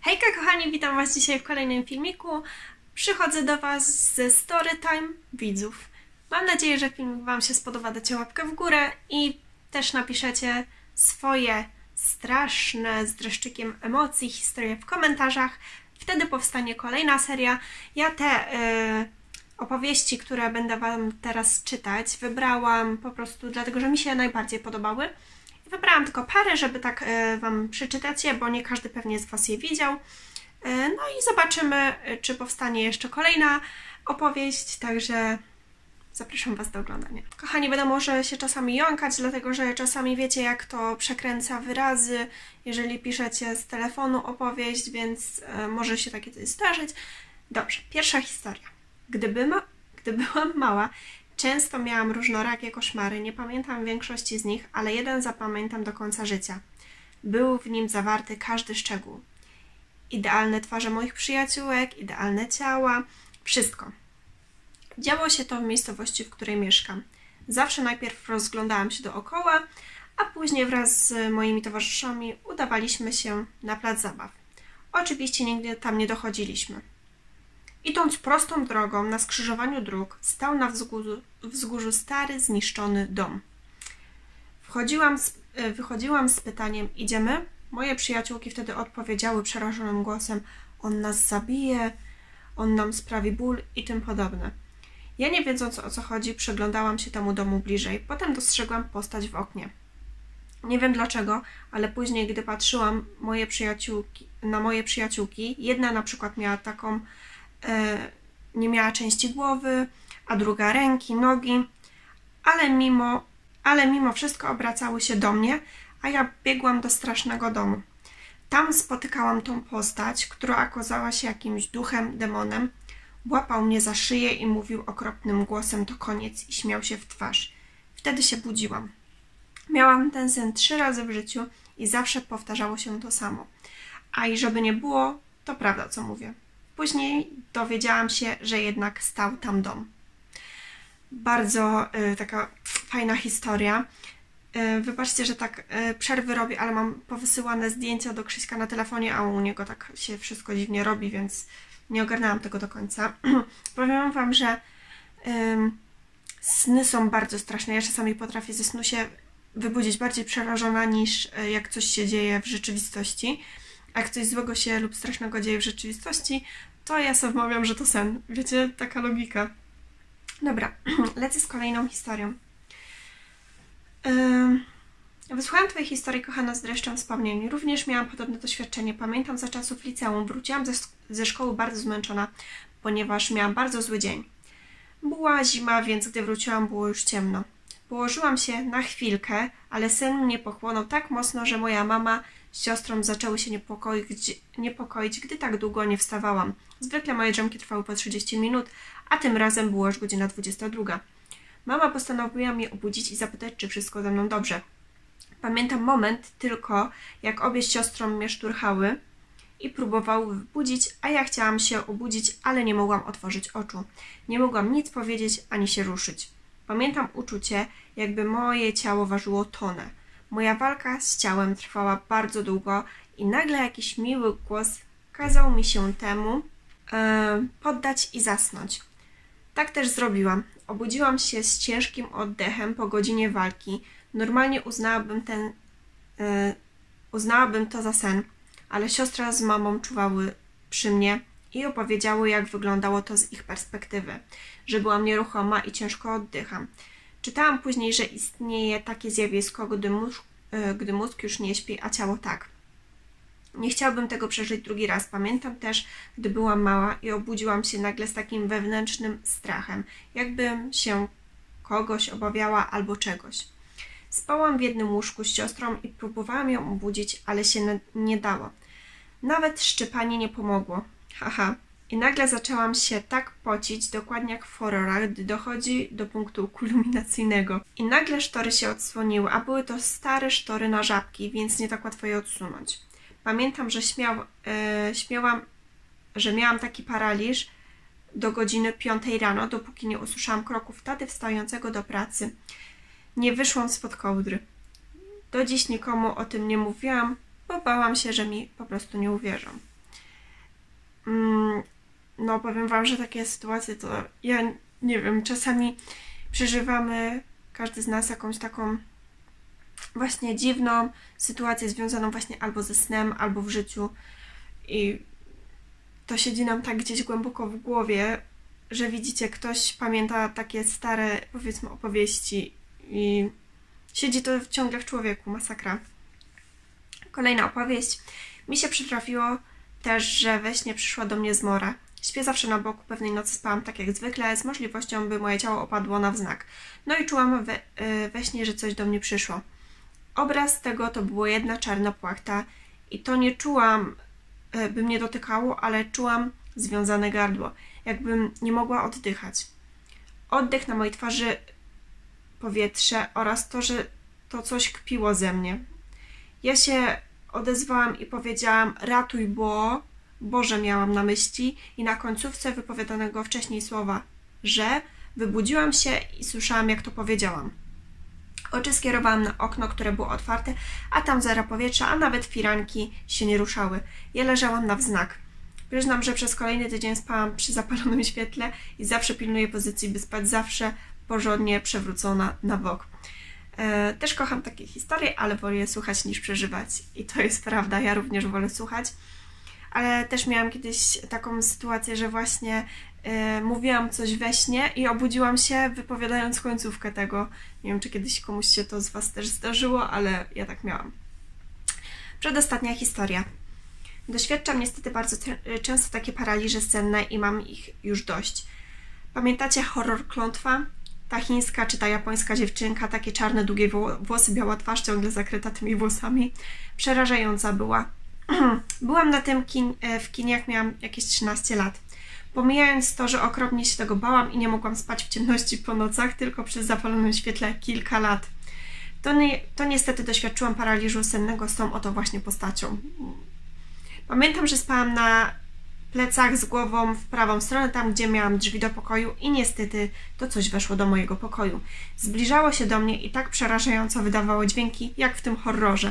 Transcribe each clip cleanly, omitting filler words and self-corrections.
Hejka kochani, witam Was dzisiaj w kolejnym filmiku. Przychodzę do Was ze Storytime widzów. Mam nadzieję, że film Wam się spodoba, dacie łapkę w górę i też napiszecie swoje straszne, z dreszczykiem emocji, historie w komentarzach. Wtedy powstanie kolejna seria. Ja te opowieści, które będę Wam teraz czytać, wybrałam po prostu dlatego, że mi się najbardziej podobały. Wybrałam tylko parę, żeby tak Wam przeczytać je, bo nie każdy pewnie z Was je widział. No i zobaczymy, czy powstanie jeszcze kolejna opowieść, także zapraszam Was do oglądania. Kochani, będę może się czasami jąkać, dlatego że czasami wiecie, jak to przekręca wyrazy, jeżeli piszecie z telefonu opowieść, więc może się takie coś zdarzyć. Dobrze, pierwsza historia. Gdy byłam mała, często miałam różnorakie koszmary, nie pamiętam większości z nich, ale jeden zapamiętam do końca życia. Był w nim zawarty każdy szczegół. Idealne twarze moich przyjaciółek, idealne ciała, wszystko. Działo się to w miejscowości, w której mieszkam. Zawsze najpierw rozglądałam się dookoła, a później wraz z moimi towarzyszami udawaliśmy się na plac zabaw. Oczywiście nigdy tam nie dochodziliśmy. Idąc prostą drogą na skrzyżowaniu dróg, stał na wzgórzu stary, zniszczony dom. Wychodziłam z pytaniem: idziemy? Moje przyjaciółki wtedy odpowiedziały przerażonym głosem: on nas zabije, on nam sprawi ból i tym podobne. Ja, nie wiedząc, o co chodzi, przyglądałam się temu domu bliżej. Potem dostrzegłam postać w oknie. Nie wiem dlaczego, ale później, gdy patrzyłam na moje przyjaciółki, jedna na przykład miała taką nie miała części głowy, a druga ręki, nogi, ale mimo wszystko obracały się do mnie, a ja biegłam do strasznego domu. Tam spotykałam tą postać, która okazała się jakimś duchem, demonem. Łapał mnie za szyję i mówił okropnym głosem: to koniec, i śmiał się w twarz. Wtedy się budziłam. Miałam ten sen 3 razy w życiu i zawsze powtarzało się to samo. A i żeby nie było, to prawda, co mówię. Później dowiedziałam się, że jednak stał tam dom. Bardzo taka fajna historia. Wybaczcie, że tak przerwy robię, ale mam powysyłane zdjęcia do Krzyśka na telefonie, a u niego tak się wszystko dziwnie robi, więc nie ogarnęłam tego do końca. Powiem Wam, że sny są bardzo straszne. Ja czasami potrafię ze snu się wybudzić bardziej przerażona, niż jak coś się dzieje w rzeczywistości. A jak coś złego się lub strasznego dzieje w rzeczywistości, to ja sobie wmawiam, że to sen. Wiecie, taka logika. Dobra, lecę z kolejną historią. Wysłuchałam Twojej historii, kochana, z dreszczem wspomnień. Również miałam podobne doświadczenie. Pamiętam, za czasów liceum wróciłam ze szkoły bardzo zmęczona, ponieważ miałam bardzo zły dzień. Była zima, więc gdy wróciłam, było już ciemno. Położyłam się na chwilkę, ale sen mnie pochłonął tak mocno, że moja mama z siostrą zaczęły się niepokoić, gdy tak długo nie wstawałam. Zwykle moje drzemki trwały po 30 minut, a tym razem była już godzina 22. Mama postanowiła mnie obudzić i zapytać, czy wszystko ze mną dobrze. Pamiętam moment tylko, jak obie z siostrą mnie szturchały i próbowały wybudzić, a ja chciałam się obudzić, ale nie mogłam otworzyć oczu. Nie mogłam nic powiedzieć, ani się ruszyć. Pamiętam uczucie, jakby moje ciało ważyło tonę. Moja walka z ciałem trwała bardzo długo i nagle jakiś miły głos kazał mi się temu poddać i zasnąć. Tak też zrobiłam. Obudziłam się z ciężkim oddechem po godzinie walki. Normalnie uznałabym to za sen, ale siostra z mamą czuwały przy mnie i opowiedziały, jak wyglądało to z ich perspektywy, że byłam nieruchoma i ciężko oddycham. Czytałam później, że istnieje takie zjawisko, gdy mózg już nie śpi, a ciało tak. Nie chciałabym tego przeżyć drugi raz. Pamiętam też, gdy byłam mała i obudziłam się nagle z takim wewnętrznym strachem, jakbym się kogoś obawiała albo czegoś. Spałam w jednym łóżku z siostrą i próbowałam ją obudzić, ale się nie dało. Nawet szczypanie nie pomogło. Haha. I nagle zaczęłam się tak pocić, dokładnie jak w horrorach, gdy dochodzi do punktu kulminacyjnego. I nagle sztory się odsłoniły, a były to stare sztory na żabki, więc nie tak łatwo je odsunąć. Pamiętam, że miałam taki paraliż do godziny 5 rano, dopóki nie usłyszałam kroków taty wstającego do pracy. Nie wyszłam spod kołdry. Do dziś nikomu o tym nie mówiłam, bo bałam się, że mi po prostu nie uwierzą. No powiem Wam, że takie sytuacje to ja nie wiem, czasami przeżywamy każdy z nas jakąś taką właśnie dziwną sytuację związaną właśnie albo ze snem, albo w życiu i to siedzi nam tak gdzieś głęboko w głowie, że widzicie, ktoś pamięta takie stare, powiedzmy, opowieści i siedzi to ciągle w człowieku, masakra. Kolejna opowieść. Mi się przytrafiło też, że we śnie przyszła do mnie zmora. Śpię zawsze na boku, pewnej nocy spałam tak jak zwykle, z możliwością, by moje ciało opadło na wznak. No i czułam we śnie, że coś do mnie przyszło. Obraz tego to była jedna czarna płachta i to nie czułam, by mnie dotykało, ale czułam związane gardło, jakbym nie mogła oddychać. Oddech na mojej twarzy, powietrze oraz to, że to coś kpiło ze mnie. Ja się odezwałam i powiedziałam: ratuj, Boże miałam na myśli i na końcówce wypowiadanego wcześniej słowa, że wybudziłam się i słyszałam, jak to powiedziałam. Oczy skierowałam na okno, które było otwarte, a tam zera powietrza, a nawet firanki się nie ruszały. Ja leżałam na wznak. Przyznam, że przez kolejny tydzień spałam przy zapalonym świetle i zawsze pilnuję pozycji, by spać zawsze porządnie przewrócona na bok. Też kocham takie historie, ale wolę je słuchać niż przeżywać. I to jest prawda, ja również wolę słuchać. Ale też miałam kiedyś taką sytuację, że właśnie mówiłam coś we śnie i obudziłam się wypowiadając końcówkę tego. Nie wiem, czy kiedyś komuś się to z Was też zdarzyło, ale ja tak miałam. Przedostatnia historia. Doświadczam niestety bardzo często takie paraliże senne i mam ich już dość. Pamiętacie horror Klątwa? Ta chińska czy ta japońska dziewczynka, takie czarne, długie włosy, biała twarz, ciągle zakryta tymi włosami. Przerażająca była. Byłam na tym w kinie, jak miałam jakieś 13 lat. Pomijając to, że okropnie się tego bałam i nie mogłam spać w ciemności po nocach, tylko przy zapalonym świetle kilka lat. To niestety doświadczyłam paraliżu sennego z tą oto właśnie postacią. Pamiętam, że spałam na plecach z głową w prawą stronę, tam gdzie miałam drzwi do pokoju i niestety to coś weszło do mojego pokoju. Zbliżało się do mnie i tak przerażająco wydawało dźwięki, jak w tym horrorze.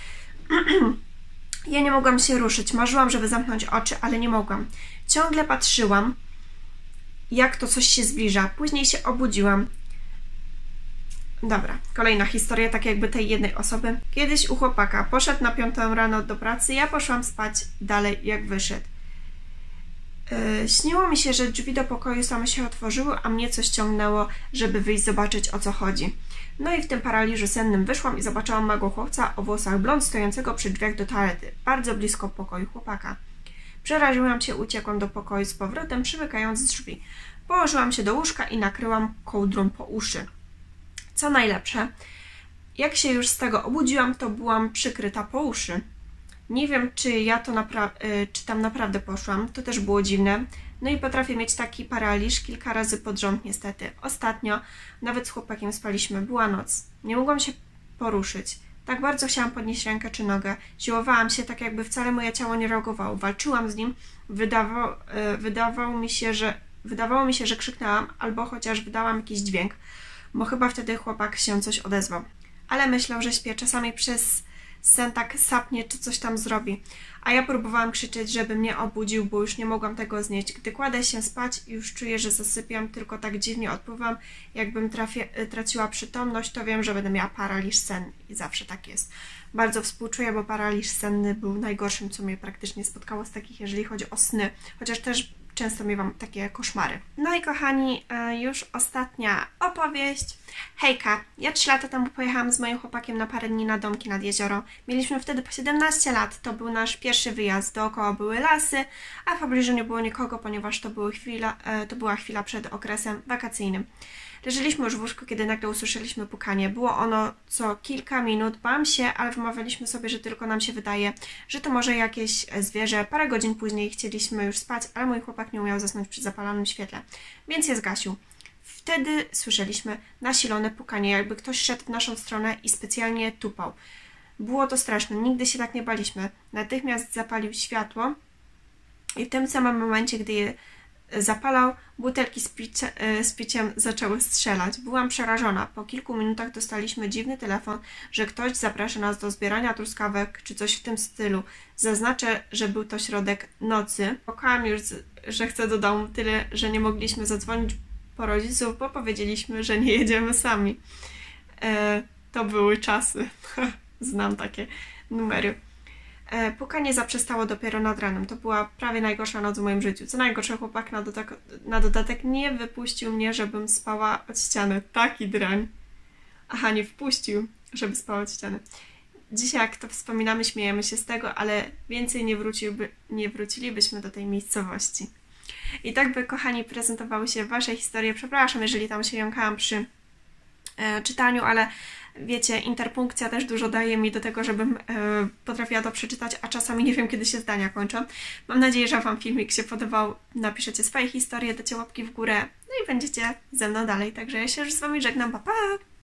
Ja nie mogłam się ruszyć, marzyłam, żeby zamknąć oczy, ale nie mogłam. Ciągle patrzyłam, jak to coś się zbliża. Później się obudziłam. Dobra, kolejna historia, tak jakby tej jednej osoby. Kiedyś u chłopaka poszedł na 5 rano do pracy, ja poszłam spać dalej, jak wyszedł. Śniło mi się, że drzwi do pokoju same się otworzyły, a mnie coś ciągnęło, żeby wyjść zobaczyć, o co chodzi. No i w tym paraliżu sennym wyszłam i zobaczyłam małego chłopca o włosach blond stojącego przy drzwiach do toalety, bardzo blisko pokoju chłopaka. Przeraziłam się, uciekłam do pokoju z powrotem, przymykając drzwi. Położyłam się do łóżka i nakryłam kołdrą po uszy. Co najlepsze, jak się już z tego obudziłam, to byłam przykryta po uszy. Nie wiem, czy tam naprawdę poszłam, to też było dziwne. No i potrafię mieć taki paraliż kilka razy pod rząd niestety. Ostatnio nawet z chłopakiem spaliśmy, była noc. Nie mogłam się poruszyć. Tak bardzo chciałam podnieść rękę czy nogę. Siłowałam się, tak jakby wcale moje ciało nie reagowało. Walczyłam z nim. Wydawało mi się, że krzyknęłam albo chociaż wydałam jakiś dźwięk, bo chyba wtedy chłopak się coś odezwał. Ale myślał, że śpię. Czasami przez sen tak sapnie, czy coś tam zrobi. A ja próbowałam krzyczeć, żeby mnie obudził, bo już nie mogłam tego znieść. Gdy kładę się spać i już czuję, że zasypiam, tylko tak dziwnie odpływam, jakbym traciła przytomność, to wiem, że będę miała paraliż senny. I zawsze tak jest. Bardzo współczuję, bo paraliż senny był najgorszym, co mnie praktycznie spotkało z takich, jeżeli chodzi o sny. Chociaż też często miewam takie koszmary. No i kochani, już ostatnia opowieść. Hejka, ja 3 lata temu pojechałam z moim chłopakiem na parę dni na domki nad jezioro. Mieliśmy wtedy po 17 lat, to był nasz pierwszy wyjazd. Dookoła były lasy, a w pobliżu nie było nikogo, ponieważ to była chwila przed okresem wakacyjnym. Leżeliśmy już w łóżku, kiedy nagle usłyszeliśmy pukanie. Było ono co kilka minut, bałam się, ale wymawialiśmy sobie, że tylko nam się wydaje, że to może jakieś zwierzę. Parę godzin później chcieliśmy już spać, ale mój chłopak nie umiał zasnąć przy zapalonym świetle, więc je zgasił. Wtedy słyszeliśmy nasilone pukanie, jakby ktoś szedł w naszą stronę i specjalnie tupał. Było to straszne, nigdy się tak nie baliśmy. Natychmiast zapalił światło i w tym samym momencie, gdy je zapalał, butelki z piciem zaczęły strzelać. Byłam przerażona. Po kilku minutach dostaliśmy dziwny telefon, że ktoś zaprasza nas do zbierania truskawek, czy coś w tym stylu. Zaznaczę, że był to środek nocy. Płakałam już, że chcę do domu, tyle, że nie mogliśmy zadzwonić po rodziców, bo powiedzieliśmy, że nie jedziemy sami. To były czasy. Znam takie numery. Pukanie zaprzestało dopiero nad ranem. To była prawie najgorsza noc w moim życiu. Co najgorsze, chłopak na dodatek nie wypuścił mnie, żebym spała od ściany. Taki drań. Aha, nie wpuścił, żeby spała od ściany. Dzisiaj, jak to wspominamy, śmiejemy się z tego, ale więcej nie wrócilibyśmy do tej miejscowości. I tak by, kochani, prezentowały się wasze historie. Przepraszam, jeżeli tam się jąkałam przy czytaniu, ale wiecie, interpunkcja też dużo daje mi do tego, żebym potrafiła to przeczytać, a czasami nie wiem, kiedy się zdania kończą. Mam nadzieję, że wam filmik się podobał. Napiszecie swoje historie, dacie łapki w górę, no i będziecie ze mną dalej. Także ja się już z wami żegnam. Pa, pa!